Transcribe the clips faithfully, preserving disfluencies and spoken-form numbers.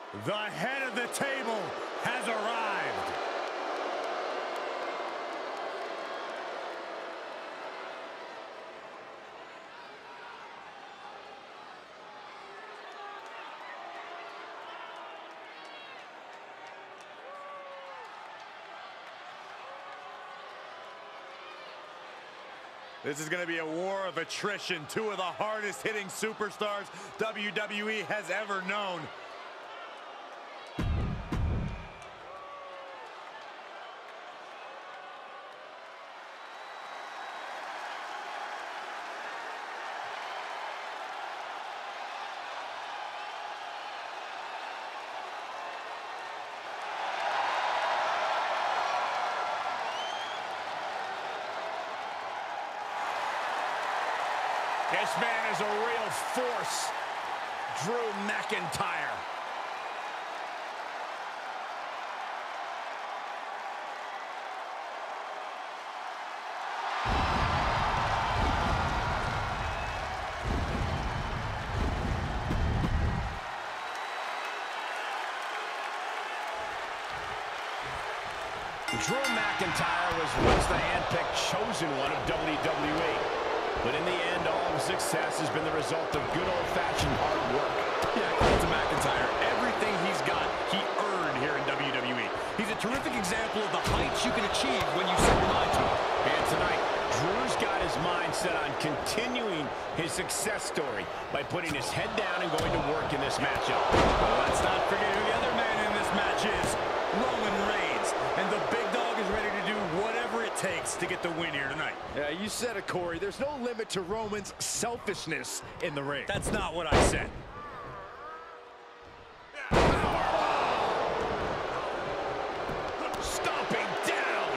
The head of the table has arrived. This is going to be a war of attrition. Two of the hardest hitting superstars W W E has ever known. This man is a real force, Drew McIntyre. Drew McIntyre was once the handpicked chosen one of W W E. But in the end, all of success has been the result of good old-fashioned hard work. Yeah, according to McIntyre, everything he's got, he earned here in W W E. He's a terrific example of the heights you can achieve when you set your mind to it. And tonight, Drew's got his mind set on continuing his success story by putting his head down and going to work in this matchup. Well, let's not forget who the other man in this match is, Roman Reigns. And the big dog is ready to do whatever it takes to get the win here tonight. Yeah, you said it, Corey. There's no limit to Roman's selfishness in the ring. That's not what I said. Stomping down.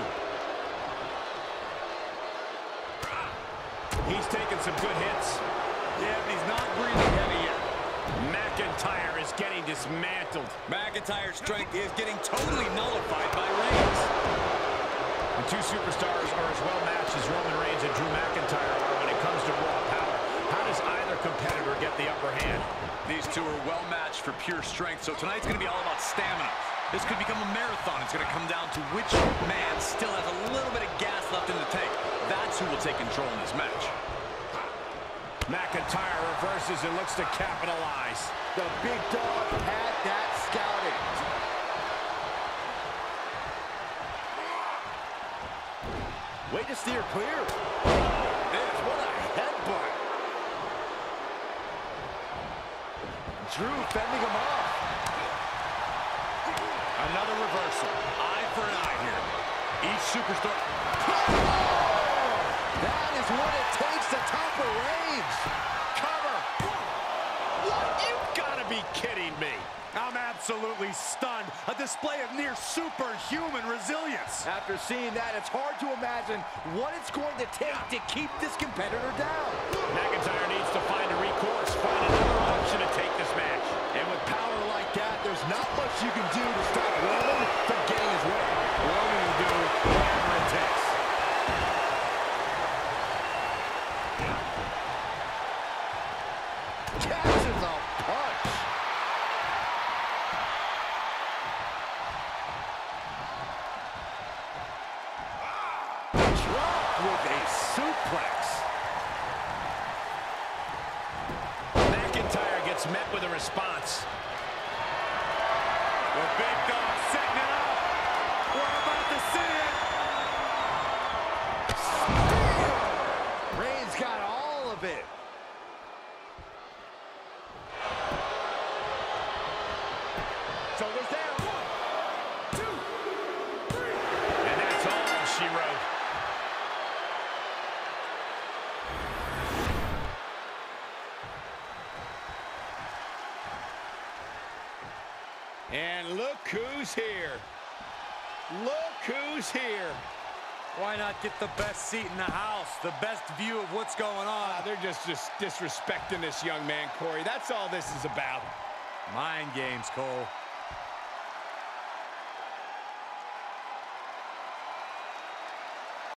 He's taking some good hits. Yeah, but he's not breathing heavy yet. McIntyre is getting dismantled. McIntyre's strength is getting totally nullified by Reigns. The two superstars are as well matched as Roman Reigns and Drew McIntyre are when it comes to raw power. How does either competitor get the upper hand? These two are well matched for pure strength, so tonight's going to be all about stamina. This could become a marathon. It's going to come down to which man still has a little bit of gas left in the tank. That's who will take control in this match. McIntyre reverses and looks to capitalize. The big dog had that scouted. Way to steer clear. This, what a headbutt. Drew fending him off. Another reversal. Eye for an eye here. Each superstar... That is what it takes to topple Reigns. Cover. What? You've got to be kidding me. I'm absolutely stunned. A display of near superhuman resilience. After seeing that, it's hard to imagine what it's going to take to keep this competitor down. McIntyre needs to find a recourse, find another option to take this match. And with power like that, there's not much you can do to stop Roman from getting his way. Roman will do whatever it takes. Catches a punch. Dropped with a suplex. McIntyre gets met with a response. The big dog setting it up. We're about to see it. Reigns got all of it. Shoulders down. One, two, three. And that's all she wrote. And look who's here. Look who's here. Why not get the best seat in the house, the best view of what's going on? Ah, they're just, just disrespecting this young man, Corey. That's all this is about. Mind games, Cole.